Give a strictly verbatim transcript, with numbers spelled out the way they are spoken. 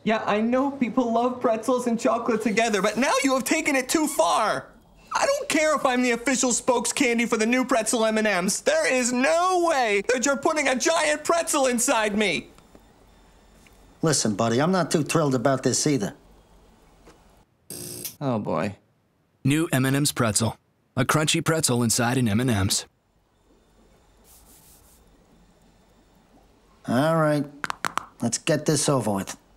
Yeah, I know people love pretzels and chocolate together, but now you have taken it too far. I don't care if I'm the official spokes candy for the new Pretzel M and M's. There is no way that you're putting a giant pretzel inside me. Listen, buddy, I'm not too thrilled about this either. Oh, boy. New M and M's pretzel. A crunchy pretzel inside an M and M's. All right, let's get this over with.